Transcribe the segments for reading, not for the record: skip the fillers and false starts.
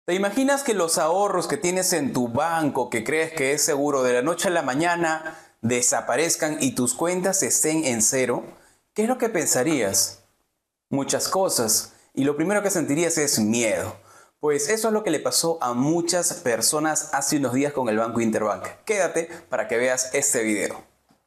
¿Te imaginas que los ahorros que tienes en tu banco, que crees que es seguro, de la noche a la mañana desaparezcan y tus cuentas estén en cero? ¿Qué es lo que pensarías? Muchas cosas. Y lo primero que sentirías es miedo. Pues eso es lo que le pasó a muchas personas hace unos días con el Banco Interbank. Quédate para que veas este video.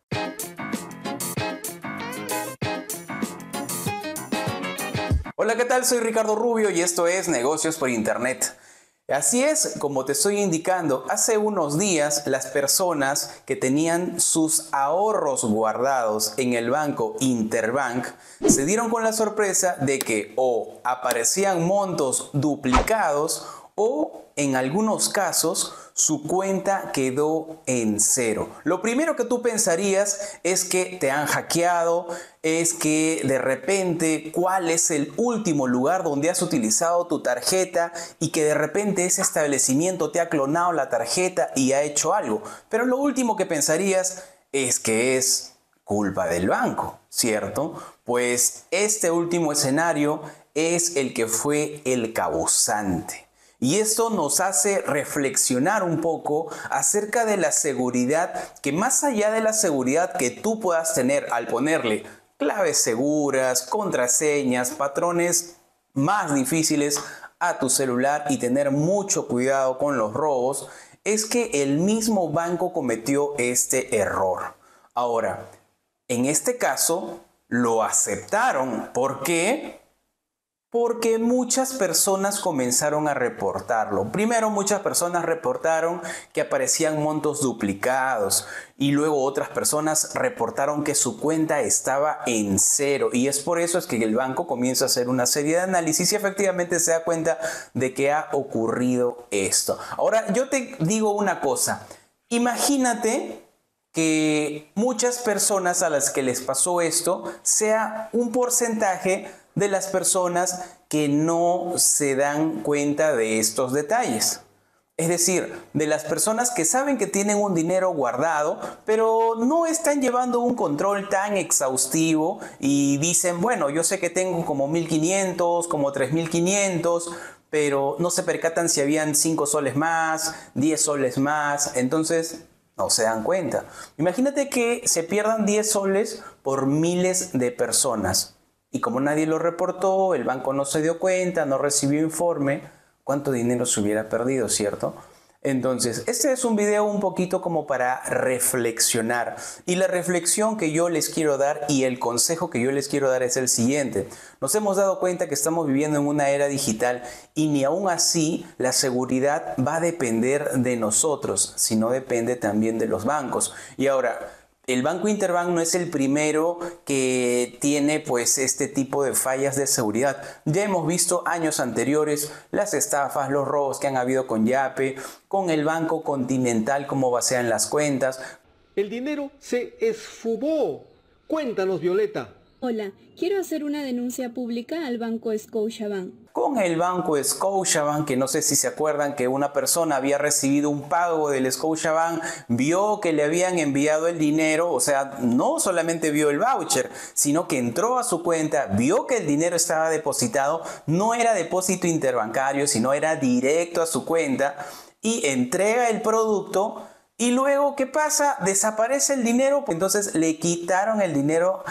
Hola, ¿qué tal? Soy Ricardo Rubio y esto es Negocios por Internet. Así es, como te estoy indicando, hace unos días las personas que tenían sus ahorros guardados en el banco Interbank se dieron con la sorpresa de que o aparecían montos duplicados o en algunos casos su cuenta quedó en cero. Lo primero que tú pensarías es que te han hackeado, es que de repente cuál es el último lugar donde has utilizado tu tarjeta y que de repente ese establecimiento te ha clonado la tarjeta y ha hecho algo. Pero lo último que pensarías es que es culpa del banco, ¿cierto? Pues este último escenario es el que fue el causante. Y esto nos hace reflexionar un poco acerca de la seguridad, que más allá de la seguridad que tú puedas tener al ponerle claves seguras, contraseñas, patrones más difíciles a tu celular y tener mucho cuidado con los robos, es que el mismo banco cometió este error. Ahora, en este caso, lo aceptaron. ¿Por qué? Porque muchas personas comenzaron a reportarlo. Primero, muchas personas reportaron que aparecían montos duplicados y luego otras personas reportaron que su cuenta estaba en cero. Y es por eso es que el banco comienza a hacer una serie de análisis y efectivamente se da cuenta de que ha ocurrido esto. Ahora, yo te digo una cosa. Imagínate que muchas personas a las que les pasó esto sea un porcentaje de las personas que no se dan cuenta de estos detalles. Es decir, de las personas que saben que tienen un dinero guardado, pero no están llevando un control tan exhaustivo y dicen, bueno, yo sé que tengo como 1.500, como 3.500, pero no se percatan si habían 5 soles más, 10 soles más, entonces no se dan cuenta. Imagínate que se pierdan 10 soles por miles de personas. Y como nadie lo reportó, el banco no se dio cuenta, no recibió informe, ¿cuánto dinero se hubiera perdido, cierto? Entonces, este es un video un poquito como para reflexionar. Y la reflexión que yo les quiero dar y el consejo que yo les quiero dar es el siguiente. Nos hemos dado cuenta que estamos viviendo en una era digital y ni aún así la seguridad va a depender de nosotros, sino depende también de los bancos. Y ahora, el Banco Interbank no es el primero que tiene pues este tipo de fallas de seguridad. Ya hemos visto años anteriores las estafas, los robos que han habido con Yape, con el Banco Continental, cómo vacían las cuentas. El dinero se esfumó. Cuéntanos, Violeta. Hola, quiero hacer una denuncia pública al Banco Scotiabank. Con el Banco Scotiabank, que no sé si se acuerdan que una persona había recibido un pago del Scotiabank, vio que le habían enviado el dinero, o sea, no solamente vio el voucher, sino que entró a su cuenta, vio que el dinero estaba depositado, no era depósito interbancario, sino era directo a su cuenta y entrega el producto. Y luego, ¿qué pasa? Desaparece el dinero, entonces le quitaron el dinero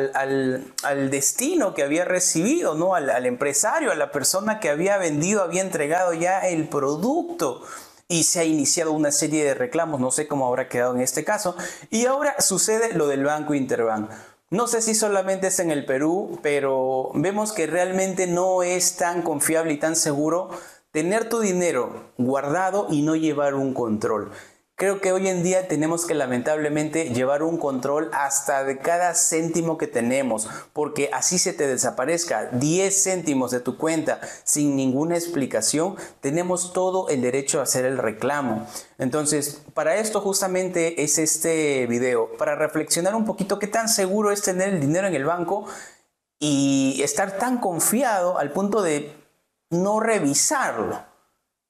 al destino que había recibido, ¿no? Al empresario, a la persona que había vendido, había entregado ya el producto. Y se ha iniciado una serie de reclamos, no sé cómo habrá quedado en este caso. Y ahora sucede lo del Banco Interbank. No sé si solamente es en el Perú, pero vemos que realmente no es tan confiable y tan seguro tener tu dinero guardado y no llevar un control. Creo que hoy en día tenemos que lamentablemente llevar un control hasta de cada céntimo que tenemos, porque así se te desaparezca 10 céntimos de tu cuenta sin ninguna explicación, tenemos todo el derecho a hacer el reclamo. Entonces, para esto justamente es este video, para reflexionar un poquito qué tan seguro es tener el dinero en el banco y estar tan confiado al punto de no revisarlo.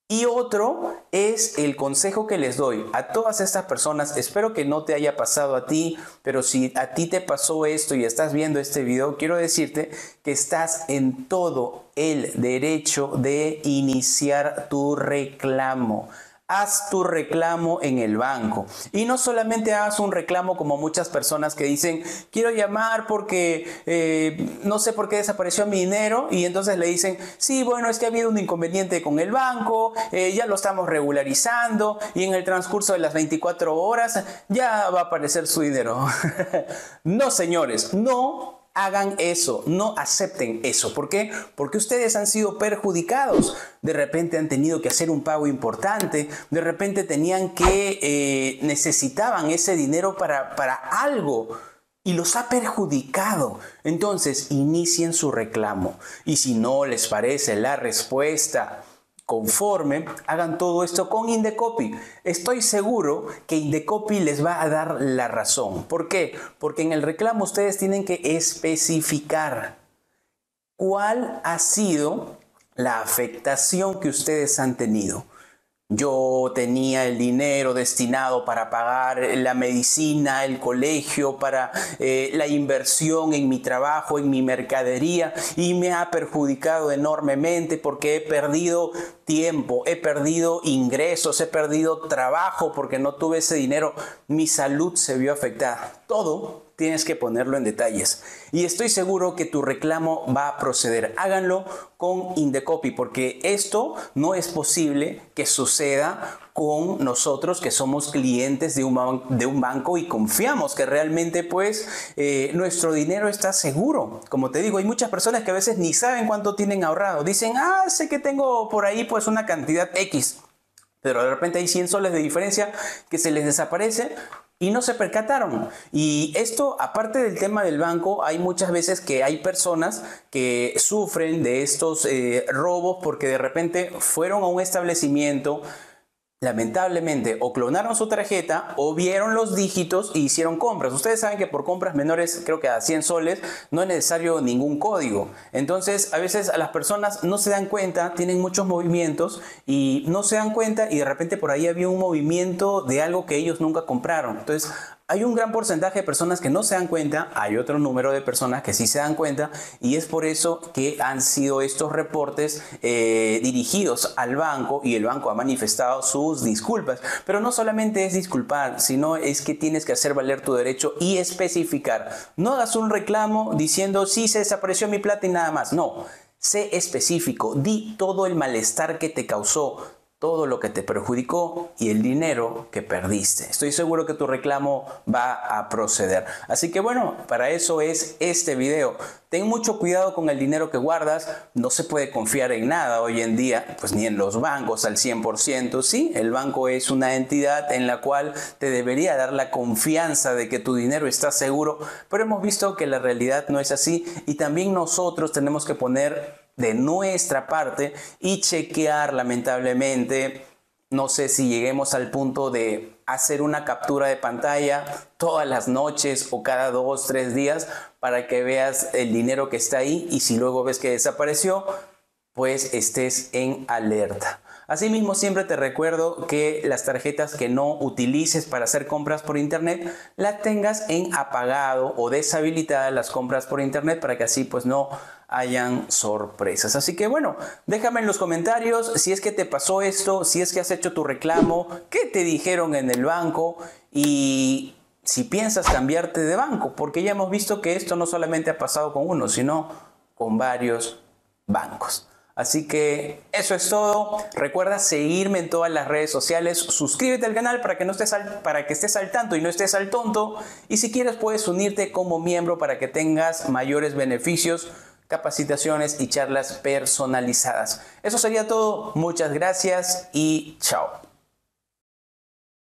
Y otro es el consejo que les doy a todas estas personas. Espero que no te haya pasado a ti, pero si a ti te pasó esto y estás viendo este video, quiero decirte que estás en todo el derecho de iniciar tu reclamo. Haz tu reclamo en el banco. Y no solamente hagas un reclamo como muchas personas que dicen, quiero llamar porque no sé por qué desapareció mi dinero. Y entonces le dicen, sí, bueno, es que ha habido un inconveniente con el banco, ya lo estamos regularizando y en el transcurso de las 24 horas ya va a aparecer su dinero. No, señores, no hagan eso, no acepten eso. ¿Por qué? Porque ustedes han sido perjudicados. De repente han tenido que hacer un pago importante, de repente tenían que, necesitaban ese dinero para algo y los ha perjudicado. Entonces, inicien su reclamo. Y si no les parece la respuesta conforme, hagan todo esto con Indecopi. Estoy seguro que Indecopi les va a dar la razón. ¿Por qué? Porque en el reclamo ustedes tienen que especificar cuál ha sido la afectación que ustedes han tenido. Yo tenía el dinero destinado para pagar la medicina, el colegio, para la inversión en mi trabajo, en mi mercadería, y me ha perjudicado enormemente porque he perdido tiempo, he perdido ingresos, he perdido trabajo porque no tuve ese dinero. Mi salud se vio afectada. Todo tienes que ponerlo en detalles. Y estoy seguro que tu reclamo va a proceder. Háganlo con Indecopi, porque esto no es posible que suceda con nosotros que somos clientes de un banco y confiamos que realmente pues nuestro dinero está seguro. Como te digo, hay muchas personas que a veces ni saben cuánto tienen ahorrado. Dicen, sé que tengo por ahí pues una cantidad X, pero de repente hay 100 soles de diferencia que se les desaparece y no se percataron. Y esto, aparte del tema del banco, hay muchas veces que hay personas que sufren de estos robos porque de repente fueron a un establecimiento, lamentablemente, o clonaron su tarjeta o vieron los dígitos y hicieron compras. Ustedes saben que por compras menores, creo que a 100 soles, no es necesario ningún código. Entonces, a veces a las personas no se dan cuenta, tienen muchos movimientos y no se dan cuenta y de repente por ahí había un movimiento de algo que ellos nunca compraron. Entonces, hay un gran porcentaje de personas que no se dan cuenta, hay otro número de personas que sí se dan cuenta y es por eso que han sido estos reportes dirigidos al banco y el banco ha manifestado sus disculpas. Pero no solamente es disculpar, sino es que tienes que hacer valer tu derecho y especificar. No hagas un reclamo diciendo sí, se desapareció mi plata y nada más. No, sé específico, di todo el malestar que te causó, todo lo que te perjudicó y el dinero que perdiste. Estoy seguro que tu reclamo va a proceder. Así que bueno, para eso es este video. Ten mucho cuidado con el dinero que guardas. No se puede confiar en nada hoy en día, pues ni en los bancos al 100%. Sí, el banco es una entidad en la cual te debería dar la confianza de que tu dinero está seguro, pero hemos visto que la realidad no es así y también nosotros tenemos que poner de nuestra parte y chequear. Lamentablemente, no sé si lleguemos al punto de hacer una captura de pantalla todas las noches o cada 2, 3 días para que veas el dinero que está ahí y si luego ves que desapareció, pues estés en alerta. Asimismo, siempre te recuerdo que las tarjetas que no utilices para hacer compras por internet, las tengas en apagado o deshabilitadas las compras por internet para que así pues no hayan sorpresas. Así que bueno, déjame en los comentarios si es que te pasó esto, si es que has hecho tu reclamo, qué te dijeron en el banco y si piensas cambiarte de banco, porque ya hemos visto que esto no solamente ha pasado con uno, sino con varios bancos. Así que eso es todo. Recuerda seguirme en todas las redes sociales. Suscríbete al canal para que estés al tanto y no estés al tonto. Y si quieres puedes unirte como miembro para que tengas mayores beneficios, capacitaciones y charlas personalizadas. Eso sería todo. Muchas gracias y chao.